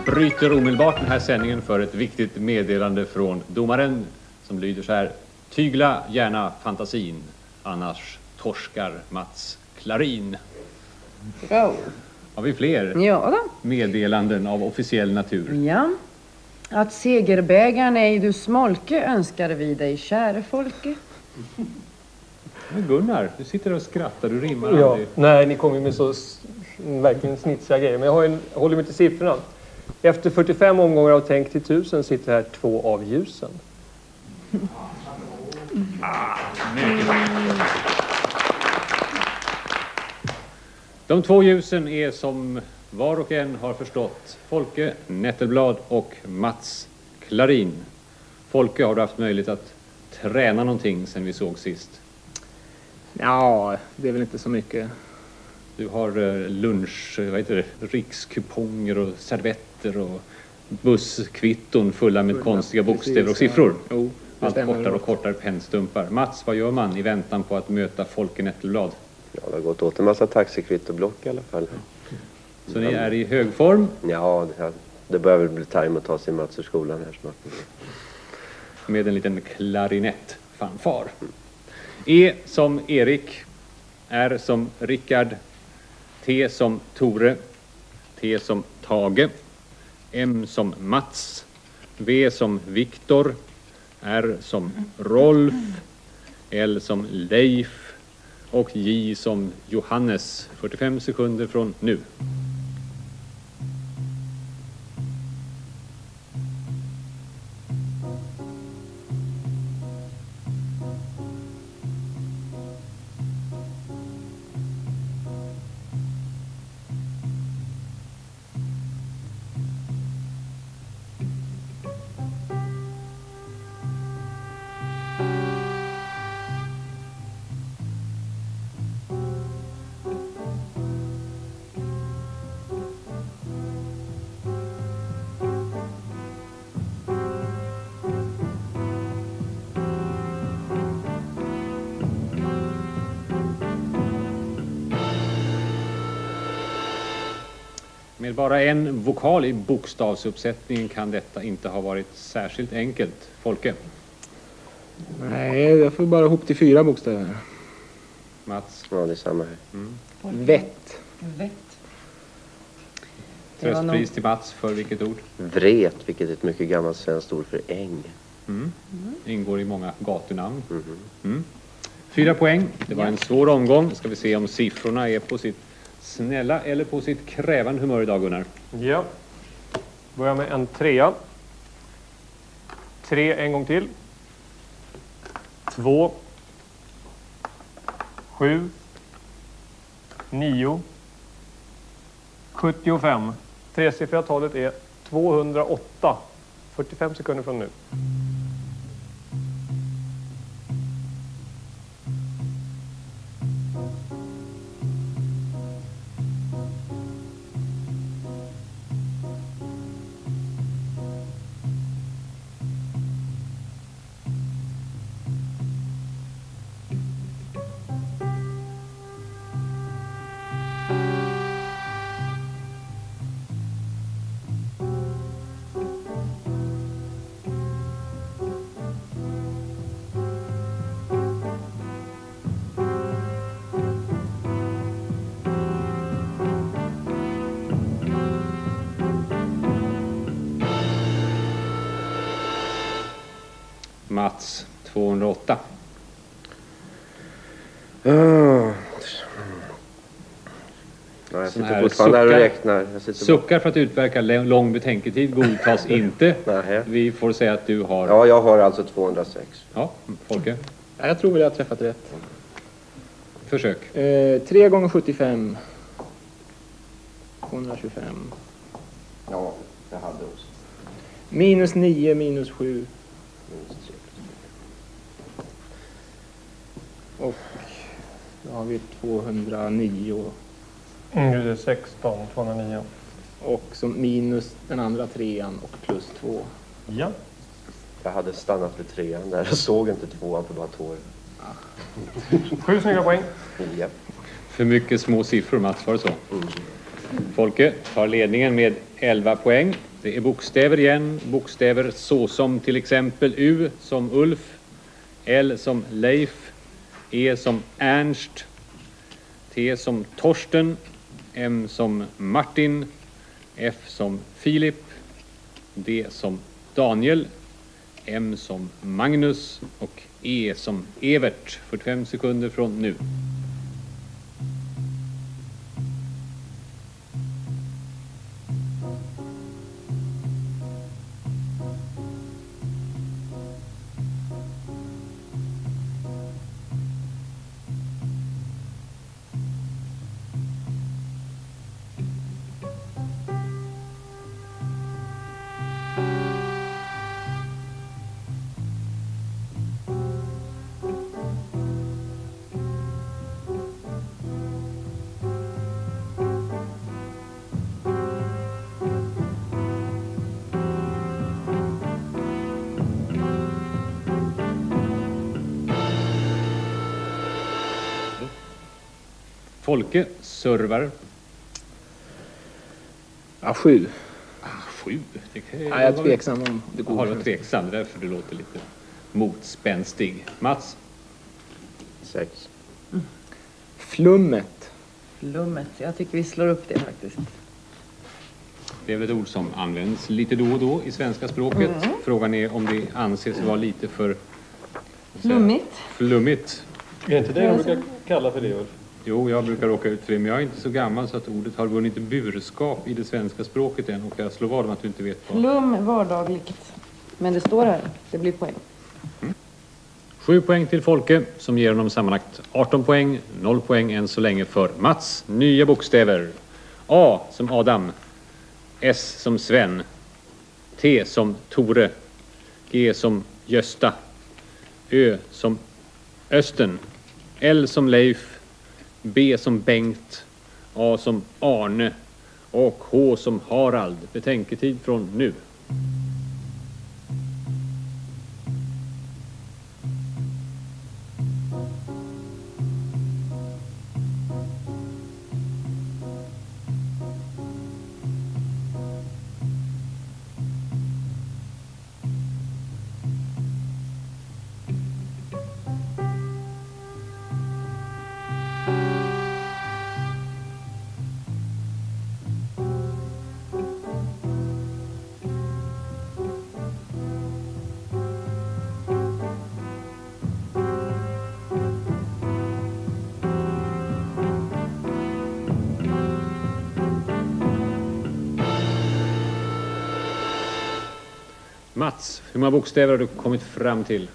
bryter omedelbart den här sändningen för ett viktigt meddelande från domaren som lyder så här: tygla gärna fantasin, annars torskar Mats Klarin. Bra. Har vi fler meddelanden av officiell natur? Ja. Att segerbägaren ej du smolke önskar vi dig, käre folke. Men Gunnar, du sitter och skrattar, du rimmar aldrig. Nej, ni kommer med så verkligen snitsiga grejer. Men jag håller mig till siffrorna. Efter 45 omgångar av Tänk till 1000 sitter här 2 av ljusen. De 2 ljusen är, som var och en har förstått, Folke Nettelblad och Mats Klarin. Folke, har du haft möjlighet att träna någonting sen vi såg sist? Ja, det är väl inte så mycket. Du har rikskuponger och servetter och busskvitton fulla med konstiga bokstäver och siffror. Jo, allt kortare och kortare pennstumpar. Mats, vad gör man i väntan på att möta Folke Nettelblad? Ja, det har gått åt en massa taxikvittoblock i alla fall. Så ni är i hög form? Ja, det börjar väl bli time att ta sin Mats ur skolan här snart. Med en liten klarinettfanfar. E som Erik, R som Rickard, T som Tore, T som Tage, M som Mats, V som Viktor, R som Rolf, L som Leif och J som Johannes. 45 sekunder från nu. Med bara en vokal i bokstavsuppsättningen kan detta inte ha varit särskilt enkelt. Folke? Nej, jag får bara ihop till 4 bokstäver. Mats? Ja, det är samma här. Vett. Vett. Tröstpris till Mats för vilket ord? Vret, vilket är ett mycket gammalt svenskt ord för äng. Ingår i många gatunamn. 4 poäng. Det var en svår omgång. Ska vi se om siffrorna är på sitt snälla eller på sitt krävande humör idag, Gunnar? Ja. Börjar med en 3. 3 en gång till. 2. 7. 9. 75. Tresiffriga talet är 208. 45 sekunder från nu. Mats, 208. Ja, jag sitter fortfarande här och räknar. Suckar för att utverka lång betänketid godtas inte. Vi får säga att du har... Ja, jag har alltså 206. Ja, Folke? Ja, jag tror väl jag har träffat rätt. Försök. 3 gånger 75. 225. Ja, jag hade också. Minus 9, minus 7. Och då har vi 209. Det är 16, 209. Och som minus den andra 3:an och plus 2. Ja. Jag hade stannat vid 3:an där. Jag såg inte 2:an för bara 2 år. 7 snygga poäng. Ja. För mycket små siffror, Mats, var det så? Folke tar ledningen med 11 poäng. Det är bokstäver igen. Bokstäver så som till exempel U som Ulf, L som Leif, E som Ernst, T som Torsten, M som Martin, F som Filip, D som Daniel, M som Magnus och E som Evert. 45 sekunder från nu. Folke servar. Ja, 7. 7. Det kan Ja, jag är tveksam om det går. Har du tveksam? Det är därför du låter lite motspänstig. Mats? 6. Flummet. Flummet. Jag tycker vi slår upp det faktiskt. Det är väl ett ord som används lite då och då i svenska språket. Frågan är om det anses vara lite för... Flummigt. Flummigt. Är det inte det jag brukar kalla för det, Ulf? Jo, jag brukar råka ut för det, men jag är inte så gammal så att ordet har vunnit burskap i det svenska språket än. Och jag slår vad om att du inte vet vad. Flum vardagligt. Men det står här. Det blir poäng. 7 poäng till Folke som ger honom sammanlagt 18 poäng. 0 poäng än så länge för Mats. Nya bokstäver. A som Adam. S som Sven. T som Tore. G som Gösta. Ö som Östen. L som Leif. B som Bengt. A som Arne. Och H som Harald. Betänketid från nu. Mats, hur många bokstäver har du kommit fram till?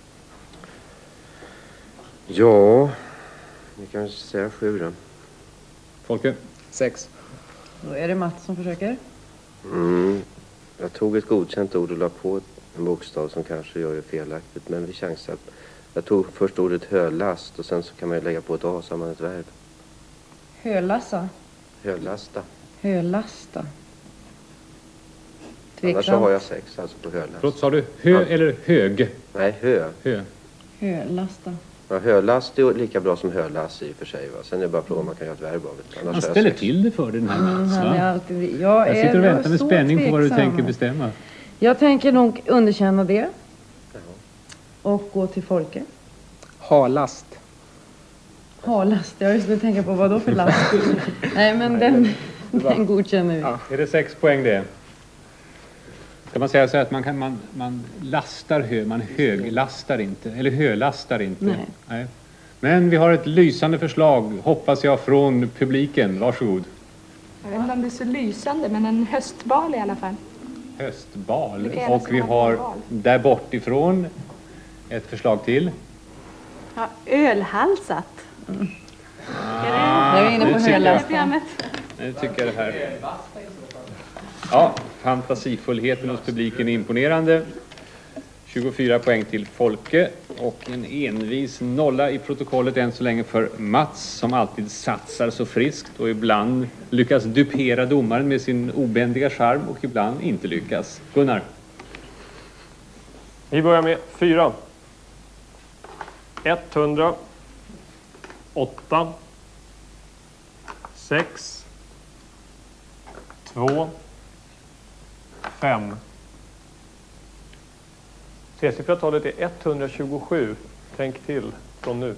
Ja, vi kan säga 7 då. Folke? 6. Då är det Mats som försöker. Jag tog ett godkänt ord och la på en bokstav som kanske gör det felaktigt. Men vi chansar. Jag tog först ordet hölast och sen så kan man ju lägga på ett A så har man ett verb. Hölassa. Hölasta. Hölasta. Annars så har jag 6 alltså på hölast. Förlåt, sa du hö eller hög? Nej, hö. Hö. Hölasta. Ja, hölast är lika bra som hölass i och för sig. Va? Sen är det bara frågan om man kan göra ett verb av det. Annars Han har jag ställer 6. till det för den här Mats, Han är va? alltid... Jag sitter och väntar med spänning på vad du tänker bestämma. Jag tänker nog underkänna det. Och gå till Folke. Halast. Halast. Jag just nu tänker på vad då för last. Nej, men den godkänner vi. Ja. Är det 6 poäng det? Kan man säga så här att man lastar hö, man höglastar inte, eller hölastar inte? Nej. Men vi har ett lysande förslag, hoppas jag, från publiken. Varsågod. Jag vet inte om det är så lysande, men en höstbal i alla fall. Höstbal. Det kan gärna Och vi som har bal. där bort ifrån ett förslag till. Ja, ölhalsat. Jag är inne på nu tycker jag- hölasta. Programmet. Nu tycker jag det här... Ja, fantasifullheten hos publiken är imponerande. 24 poäng till Folke och en envis nolla i protokollet än så länge för Mats som alltid satsar så friskt och ibland lyckas dupera domaren med sin obändiga charm och ibland inte lyckas. Gunnar? Vi börjar med 4. 100. 8. 6. 2. 5. Tresiffriga talet är 127. Tänk till från nu.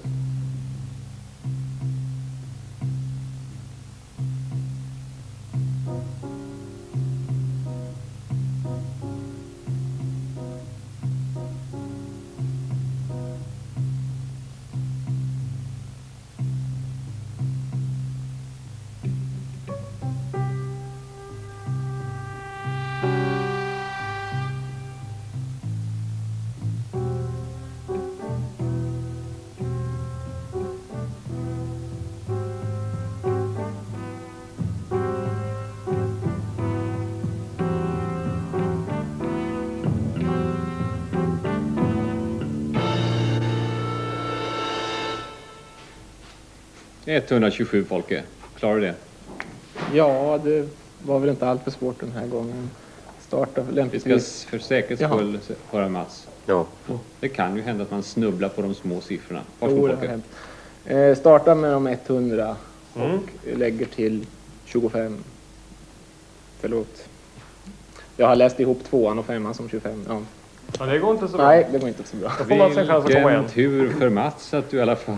Det är 127, Folke. Klarar du det? Ja, det var väl inte allt för svårt den här gången. Starta Vi lämpligtvis. ska för säkerhets skull höra Mats. Ja. Det kan ju hända att man snubblar på de små siffrorna. Jo, Varsågod, det har Folke. hänt. Starta med de 100 och lägger till 25. Förlåt. Jag har läst ihop 2an och 5an som 25. Ja. Ja, det går inte så bra. Nej, det går inte så bra. Då får man en chans att komma igen. Vilken tur för Mats att du i alla fall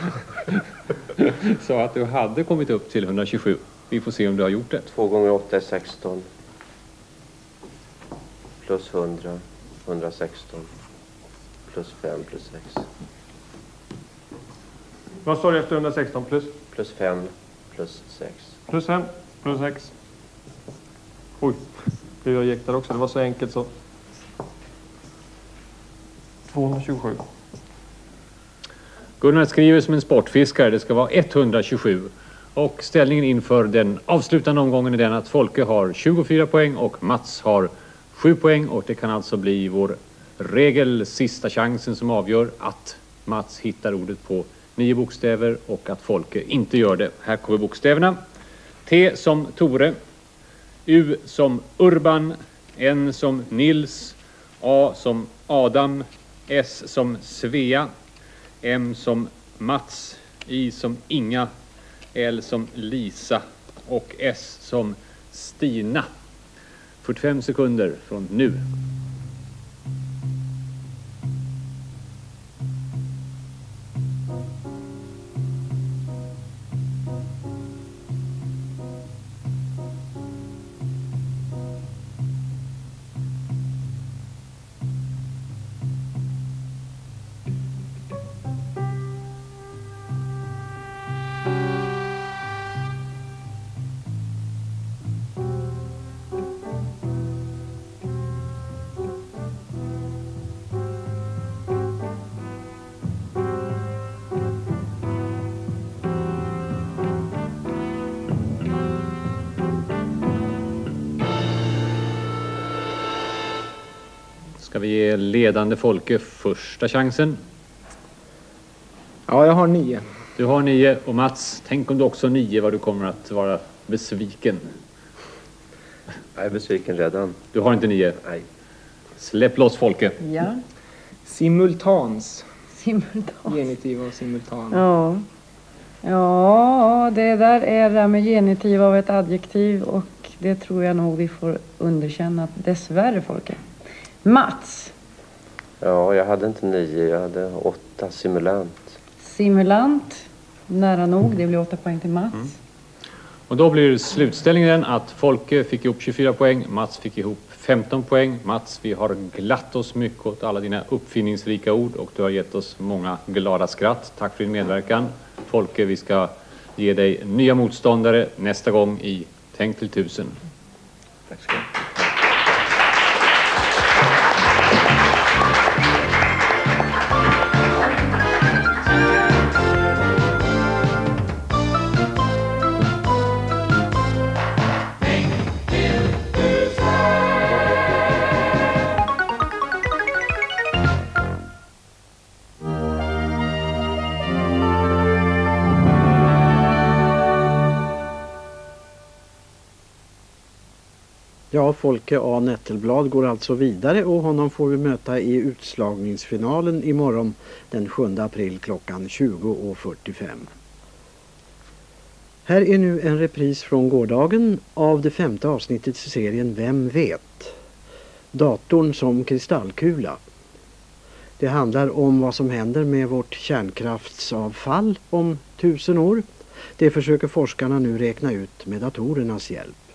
sa att du hade kommit upp till 127. Vi får se om du har gjort det. 2 gånger 8 är 16. Plus 100. 116. Plus 5 plus 6. Vad står det efter 116 plus? Plus 5 plus 6. Plus 5 plus 6. Oj, det jag gick där också. Det var så enkelt så. 227. Gunnar skriver som en sportfiskare. Det ska vara 127. Och ställningen inför den avslutande omgången är den att Folke har 24 poäng och Mats har 7 poäng. Och det kan alltså bli vår regel, sista chansen som avgör att Mats hittar ordet på 9 bokstäver och att Folke inte gör det. Här kommer bokstäverna. T som Tore. U som Urban. N som Nils. A som Adam. S som Svea. M som Mats. I som Inga. L som Lisa. Och S som Stina. 45 sekunder från nu. Ska vi ge ledande Folke första chansen? Ja, jag har 9. Du har 9 och Mats, tänk om du också har 9 vad du kommer att vara besviken. Jag är besviken redan. Du har inte 9. Nej. Släpp loss Folke. Ja, Simultans. simultan. Genitiv och simultan. Ja. Ja, det där är det med genitiv av ett adjektiv och det tror jag nog vi får underkänna dessvärre, Folke. Mats. Ja, jag hade inte 9. Jag hade 8 simulant. Simulant. Nära nog, det blir 8 poäng till Mats. Och då blir slutställningen att Folke fick ihop 24 poäng, Mats fick ihop 15 poäng. Mats, vi har glatt oss mycket åt alla dina uppfinningsrika ord och du har gett oss många glada skratt. Tack för din medverkan. Folke, vi ska ge dig nya motståndare nästa gång i Tänk till 1000. Tack ska du ha. Ja, Folke A. Nettelblad går alltså vidare och honom får vi möta i utslagningsfinalen imorgon den 7 april klockan 20:45. Här är nu en repris från gårdagen av det 5:e avsnittet i serien Vem vet? Datorn som kristallkula. Det handlar om vad som händer med vårt kärnkraftsavfall om 1000 år. Det försöker forskarna nu räkna ut med datorernas hjälp.